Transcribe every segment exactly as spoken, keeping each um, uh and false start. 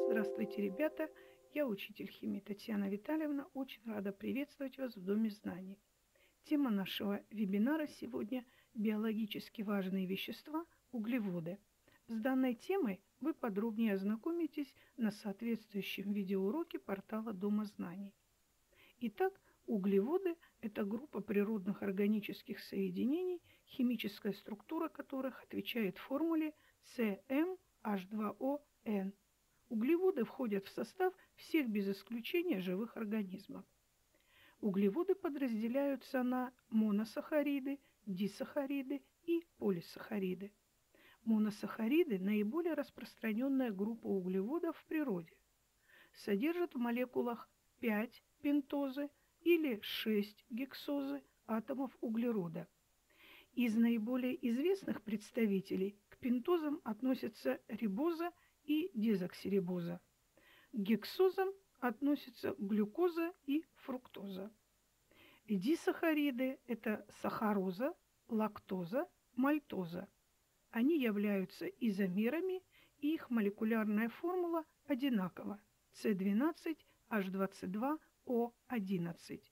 Здравствуйте, ребята! Я учитель химии Татьяна Витальевна. Очень рада приветствовать вас в Доме знаний. Тема нашего вебинара сегодня – биологически важные вещества – углеводы. С данной темой вы подробнее ознакомитесь на соответствующем видеоуроке портала Дома знаний. Итак, углеводы – это группа природных органических соединений, химическая структура которых отвечает формуле С М H два О Н. Углеводы входят в состав всех без исключения живых организмов. Углеводы подразделяются на моносахариды, дисахариды и полисахариды. Моносахариды – наиболее распространенная группа углеводов в природе. Содержат в молекулах пять пентозы или шесть гексозы атомов углерода. Из наиболее известных представителей к пентозам относятся рибоза и дезоксирибоза. К гексозам относятся глюкоза и фруктоза. Дисахариды – это сахароза, лактоза, мальтоза. Они являются изомерами, и их молекулярная формула одинакова – С двенадцать H двадцать два О одиннадцать.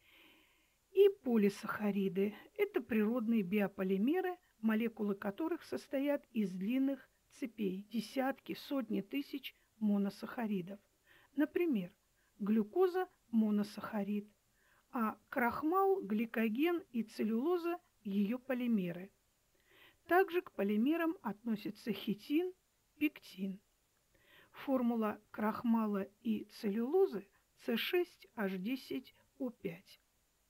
И полисахариды – это природные биополимеры, молекулы которых состоят из длинных цепей, десятки, сотни тысяч моносахаридов. Например, глюкоза – моносахарид, а крахмал, гликоген и целлюлоза – ее полимеры. Также к полимерам относятся хитин, пектин. Формула крахмала и целлюлозы С шесть H десять О пять.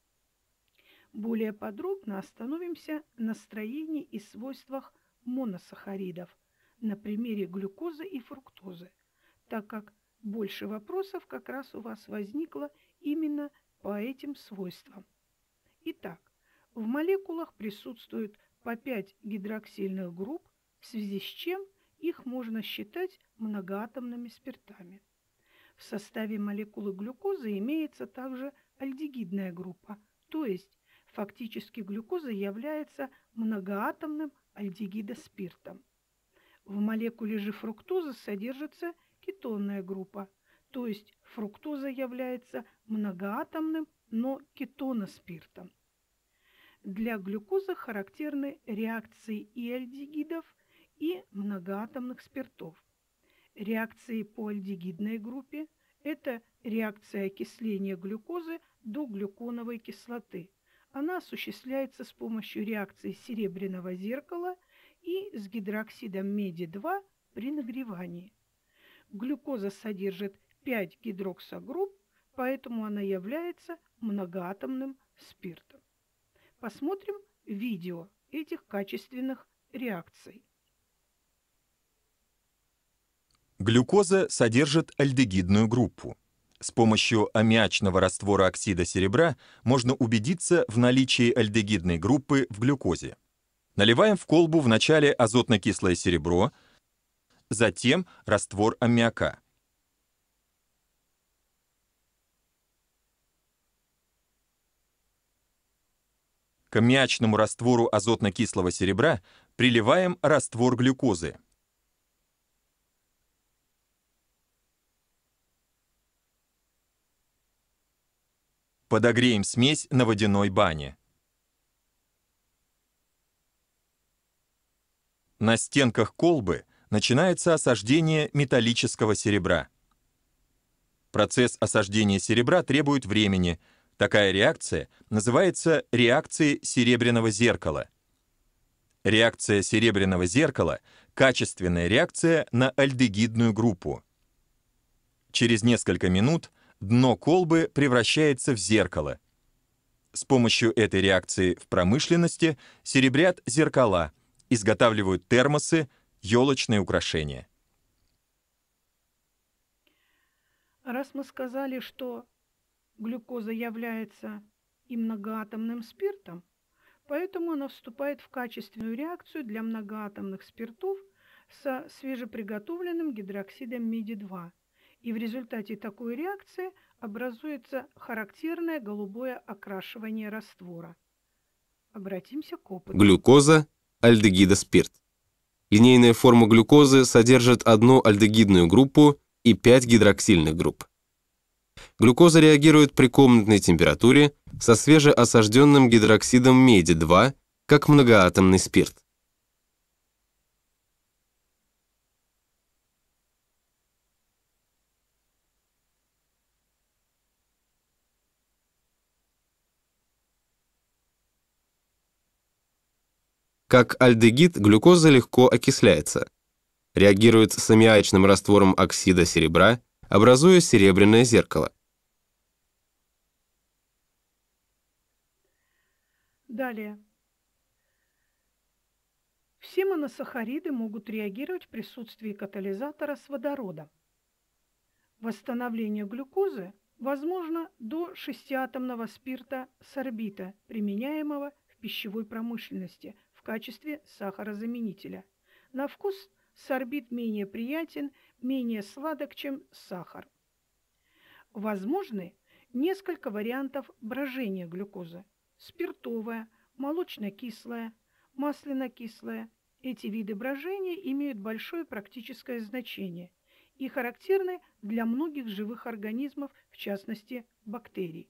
Более подробно остановимся на строении и свойствах моносахаридов на примере глюкозы и фруктозы, так как больше вопросов как раз у вас возникло именно по этим свойствам. Итак, в молекулах присутствует по пять гидроксильных групп, в связи с чем их можно считать многоатомными спиртами. В составе молекулы глюкозы имеется также альдегидная группа, то есть фактически глюкоза является многоатомным альдегидоспиртом. В молекуле же фруктозы содержится кетонная группа, то есть фруктоза является многоатомным, но кетоноспиртом. Для глюкозы характерны реакции и альдегидов, и многоатомных спиртов. Реакции по альдегидной группе – это реакция окисления глюкозы до глюконовой кислоты. Она осуществляется с помощью реакции серебряного зеркала и с гидроксидом меди два при нагревании. Глюкоза содержит пять гидроксогрупп, поэтому она является многоатомным спиртом. Посмотрим видео этих качественных реакций. Глюкоза содержит альдегидную группу. С помощью аммиачного раствора оксида серебра можно убедиться в наличии альдегидной группы в глюкозе. Наливаем в колбу вначале азотно-кислое серебро, затем раствор аммиака. К аммиачному раствору азотно-кислого серебра приливаем раствор глюкозы. Подогреем смесь на водяной бане. На стенках колбы начинается осаждение металлического серебра. Процесс осаждения серебра требует времени. Такая реакция называется реакцией серебряного зеркала. Реакция серебряного зеркала – качественная реакция на альдегидную группу. Через несколько минут дно колбы превращается в зеркало. С помощью этой реакции в промышленности серебрят зеркала, изготавливают термосы, елочные украшения. Раз мы сказали, что глюкоза является и многоатомным спиртом, поэтому она вступает в качественную реакцию для многоатомных спиртов со свежеприготовленным гидроксидом меди два. И в результате такой реакции образуется характерное голубое окрашивание раствора. Обратимся к опыту. Глюкоза – альдегидоспирт. Линейная форма глюкозы содержит одну альдегидную группу и пять гидроксильных групп. Глюкоза реагирует при комнатной температуре со свежеосажденным гидроксидом меди два, как многоатомный спирт. Как альдегид, глюкоза легко окисляется. Реагирует с аммиачным раствором оксида серебра, образуя серебряное зеркало. Далее. Все моносахариды могут реагировать в присутствии катализатора с водородом. Восстановление глюкозы возможно до шестиатомного спирта сорбита, применяемого в пищевой промышленности в качестве сахарозаменителя. На вкус сорбит менее приятен, менее сладок, чем сахар. Возможны несколько вариантов брожения глюкозы. Спиртовая, молочно-кислая, масляно-кислая. Эти виды брожения имеют большое практическое значение и характерны для многих живых организмов, в частности бактерий.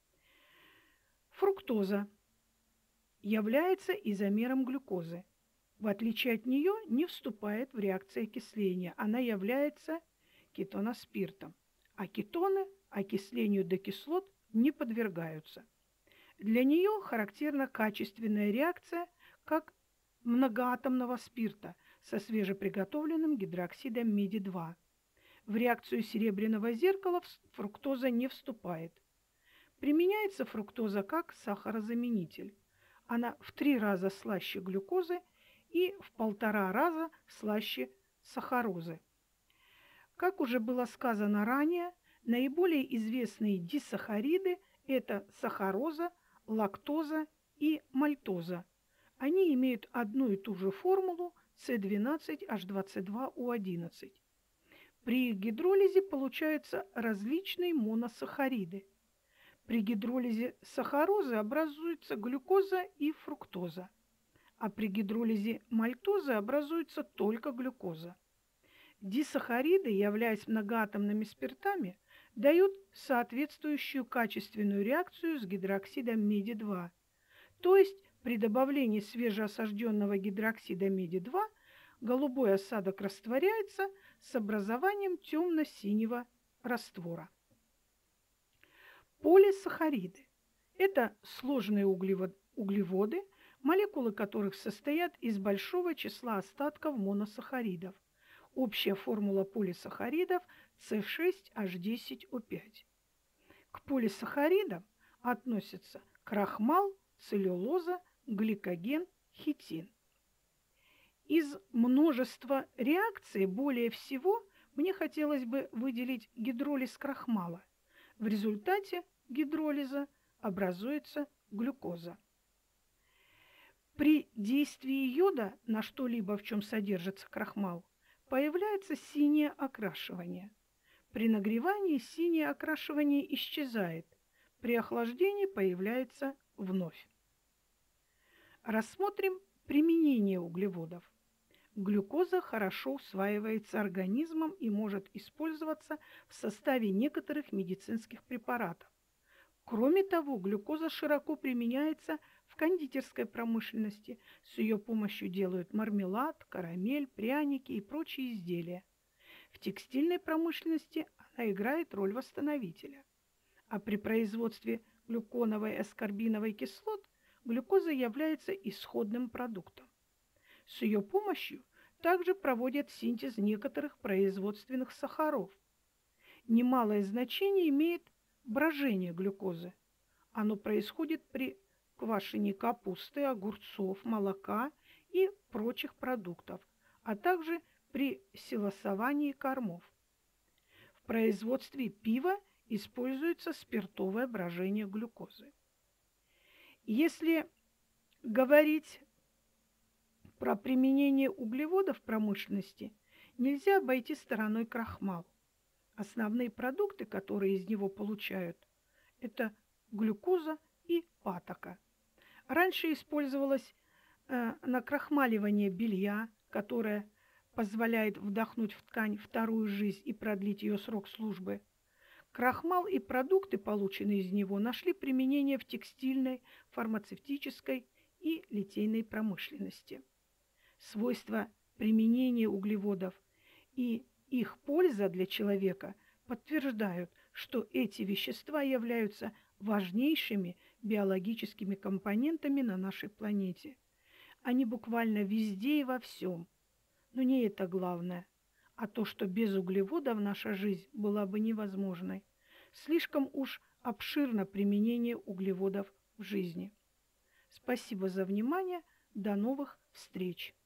Фруктоза является изомером глюкозы. В отличие от нее не вступает в реакции окисления. Она является кетоноспиртом, а кетоны окислению до кислот не подвергаются. Для нее характерна качественная реакция, как многоатомного спирта со свежеприготовленным гидроксидом меди два. В реакцию серебряного зеркала фруктоза не вступает. Применяется фруктоза как сахарозаменитель. Она в три раза слаще глюкозы и в полтора раза слаще сахарозы. Как уже было сказано ранее, наиболее известные дисахариды – это сахароза, лактоза и мальтоза. Они имеют одну и ту же формулу С двенадцать H двадцать два О одиннадцать. При их гидролизе получаются различные моносахариды. При гидролизе сахарозы образуются глюкоза и фруктоза, а при гидролизе мальтозы образуется только глюкоза. Дисахариды, являясь многоатомными спиртами, дают соответствующую качественную реакцию с гидроксидом меди два. То есть при добавлении свежеосажденного гидроксида меди два голубой осадок растворяется с образованием темно-синего раствора. Полисахариды – это сложные углеводы, молекулы которых состоят из большого числа остатков моносахаридов. Общая формула полисахаридов С шесть H десять О пять. К полисахаридам относятся крахмал, целлюлоза, гликоген, хитин. Из множества реакций более всего мне хотелось бы выделить гидролиз крахмала. В результате гидролиза образуется глюкоза. При действии йода на что-либо, в чем содержится крахмал, появляется синее окрашивание. При нагревании синее окрашивание исчезает, при охлаждении появляется вновь. Рассмотрим применение углеводов. Глюкоза хорошо усваивается организмом и может использоваться в составе некоторых медицинских препаратов. Кроме того, глюкоза широко применяется в кондитерской промышленности. С ее помощью делают мармелад, карамель, пряники и прочие изделия. В текстильной промышленности она играет роль восстановителя. А при производстве глюконовой и аскорбиновой кислот глюкоза является исходным продуктом. С ее помощью также проводят синтез некоторых производственных сахаров. Немалое значение имеет брожение глюкозы. Оно происходит при квашении капусты, огурцов, молока и прочих продуктов, а также при силосовании кормов. В производстве пива используется спиртовое брожение глюкозы. Если говорить про применение углеводов в промышленности, нельзя обойти стороной крахмал. Основные продукты, которые из него получают, это глюкоза и патока. Раньше использовалось э, накрахмаливание белья, которое позволяет вдохнуть в ткань вторую жизнь и продлить ее срок службы, крахмал и продукты, полученные из него, нашли применение в текстильной, фармацевтической и литейной промышленности. Свойства применения углеводов и их польза для человека подтверждают, что эти вещества являются важнейшими биологическими компонентами на нашей планете. Они буквально везде и во всем. Но не это главное, а то, что без углеводов наша жизнь была бы невозможной. Слишком уж обширно применение углеводов в жизни. Спасибо за внимание. До новых встреч!